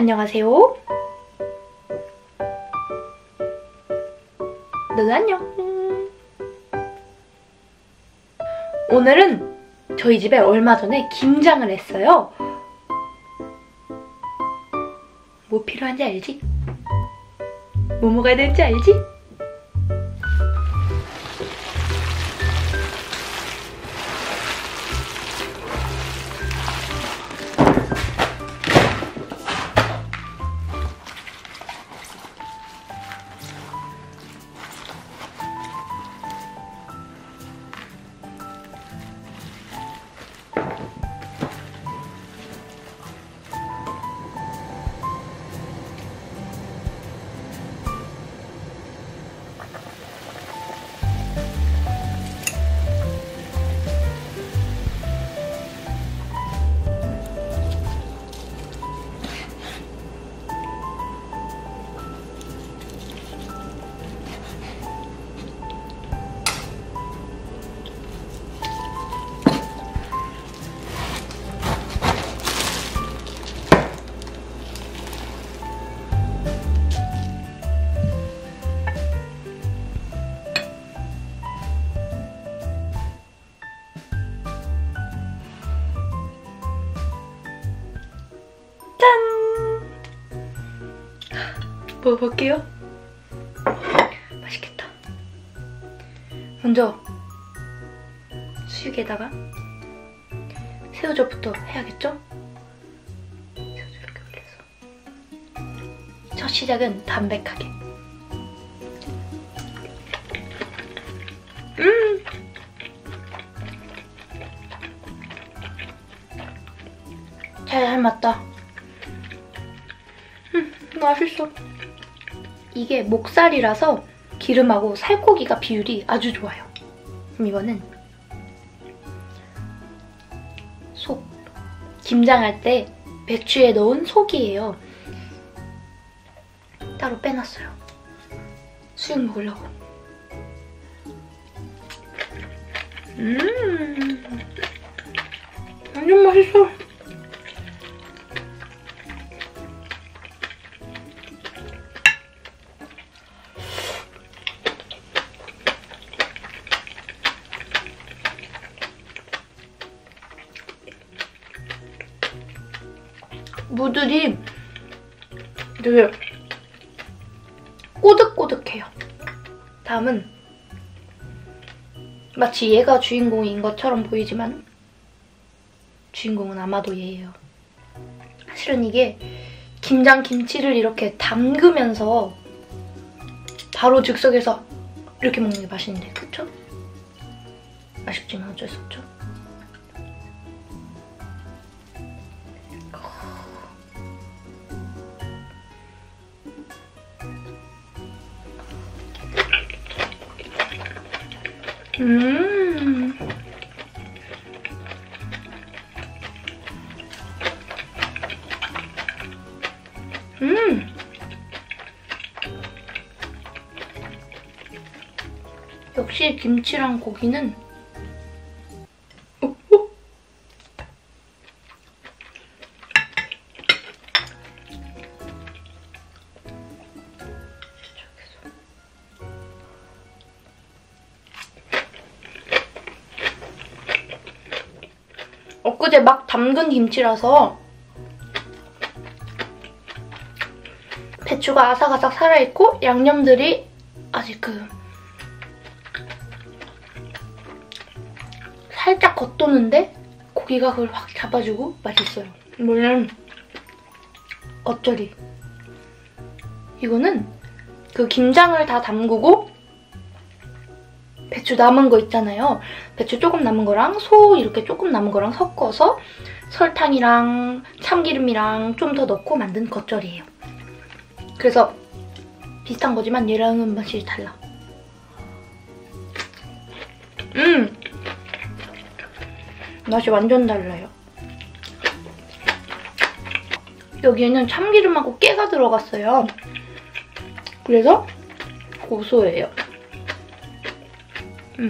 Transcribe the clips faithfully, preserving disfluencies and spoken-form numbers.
안녕하세요. 너도 안녕. 오늘은 저희 집에 얼마 전에 김장을 했어요. 뭐 필요한지 알지? 뭐 먹어야 될지 알지? 먹어볼게요. 맛있겠다. 먼저 수육에다가 새우젓부터 해야겠죠? 새우젓 이렇게 올려서 첫 시작은 담백하게. 음! 잘 삶았다. 음, 맛있어. 이게 목살이라서 기름하고 살코기가 비율이 아주 좋아요. 그럼 이거는 속. 김장할 때 배추에 넣은 속이에요. 따로 빼놨어요. 수육 먹으려고. 음, 완전 맛있어. 무들이 되게 꼬득꼬득해요. 다음은 마치 얘가 주인공인 것처럼 보이지만 주인공은 아마도 얘예요. 사실은 이게 김장 김치를 이렇게 담그면서 바로 즉석에서 이렇게 먹는 게 맛있는데, 그쵸? 아쉽지만 어쩔 수 없죠. 음. 음. 역시 김치랑 고기는 어, 어? 엊그제 막 담근 김치라서 배추가 아삭아삭 살아있고 양념들이 아직 그 살짝 겉도는데 고기가 그걸 확 잡아주고 맛있어요. 물론 겉절이. 이거는 그 김장을 다 담그고 배추 남은 거 있잖아요. 배추 조금 남은 거랑 소 이렇게 조금 남은 거랑 섞어서 설탕이랑 참기름이랑 좀 더 넣고 만든 겉절이에요. 그래서 비슷한 거지만 얘랑은 맛이 달라. 음! 맛이 완전 달라요. 여기에는 참기름하고 깨가 들어갔어요. 그래서 고소해요. 음.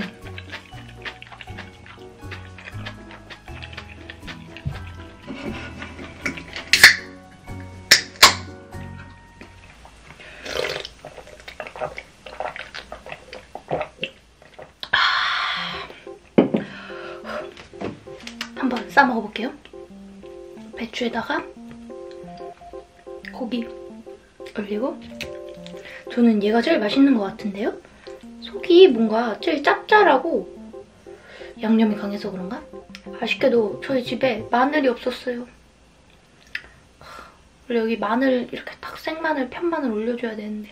싸 먹어볼게요. 배추에다가 고기 올리고, 저는 얘가 제일 맛있는 것 같은데요? 속이 뭔가 제일 짭짤하고 양념이 강해서 그런가? 아쉽게도 저희 집에 마늘이 없었어요. 원래 여기 마늘 이렇게 딱 생마늘, 편마늘 올려줘야 되는데.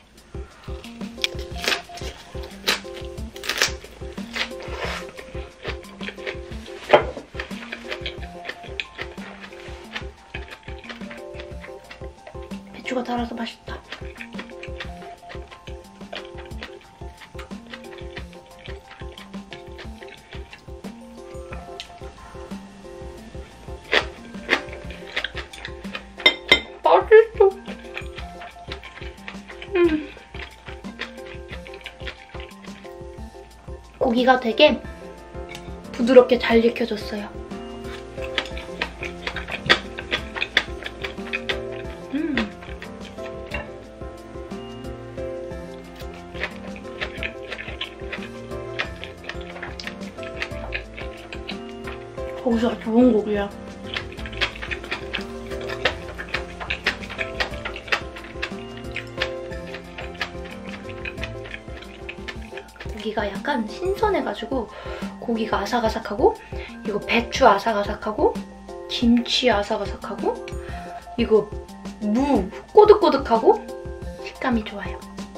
배추가 달아서 맛있다. 맛있어. 음. 고기가 되게 부드럽게 잘 익혀졌어요. 음. 고기가 좋은 고기야. 고기가 약간 신선해가지고 고기가 아삭아삭하고, 이거 배추 아삭아삭하고, 김치 아삭아삭하고, 이거 무 꼬득꼬득하고 식감이 좋아요.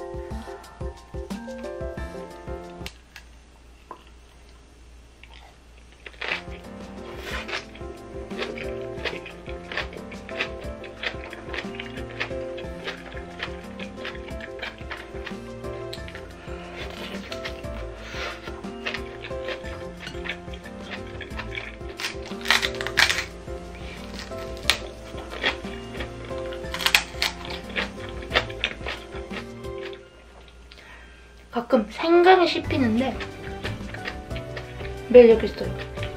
가끔 생강이 씹히는데 매력 있어요.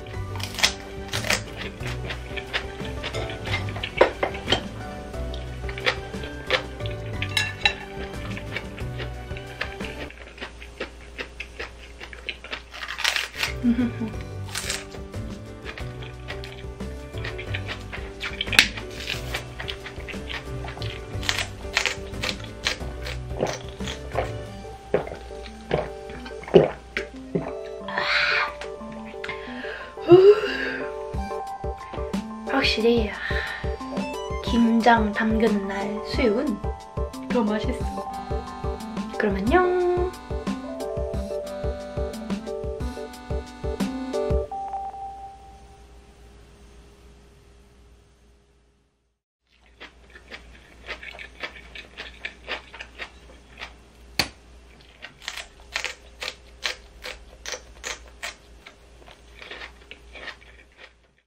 확실히 김장 담그는 날 수육은 더 맛있어. 그럼 안녕.